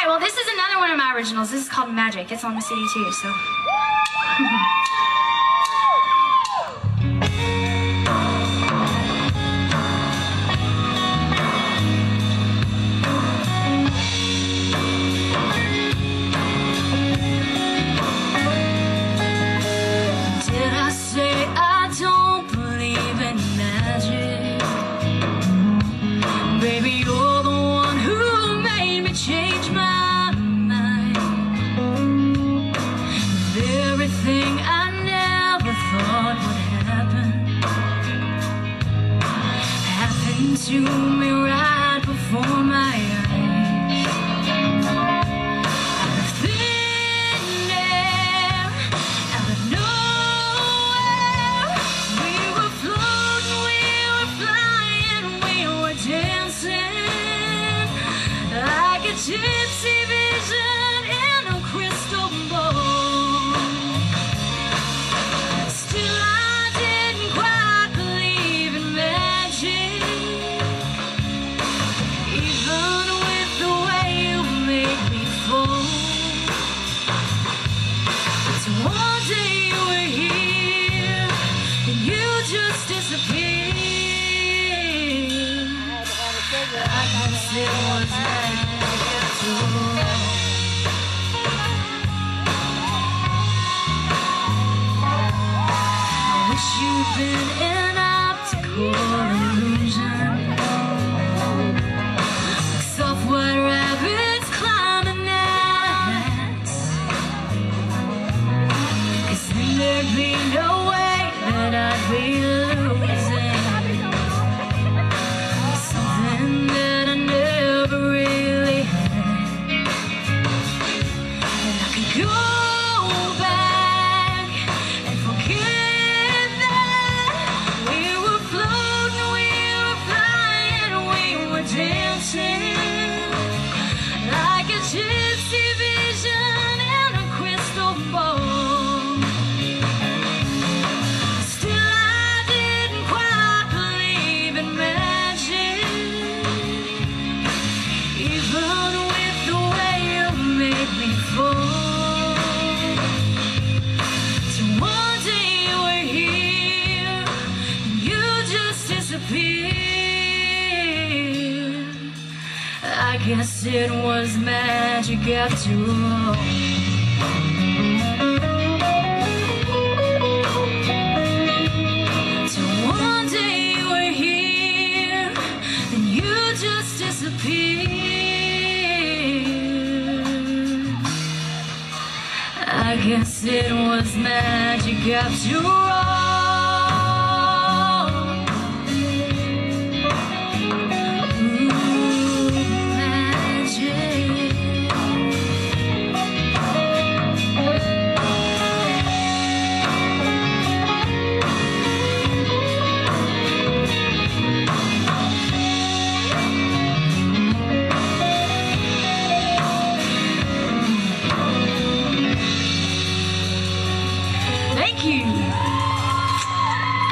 well, this is another one of my originals. This is called Magic. It's on the CD too, so. Did I say I don't believe in magic? Baby, you're the one who made me change my mind. Everything I never thought would happen happened to me right before my eyes. Out of thin air, out of nowhere, we were floating, we were flying, we were dancing like a gypsy vision in a crystal ball. Still, I didn't quite believe in magic, even with the way you made me fall. So one day you were here, and you just disappeared. I guess it was magic after all. I wish you'd been an optical illusion, like soft white rabbits climbing gnats. 'Cause then there'd be no way that I'd be losing something that I never really had. And I could go back and forget that we were floating, we were flying, we were dancing like a gypsy vision in a crystal ball. Still, I didn't quite believe in magic, even with the way you made me fall. So one day you were here, and you just disappeared. I guess it was magic after all. So one day you were here, and you just disappeared. I guess it was magic after all.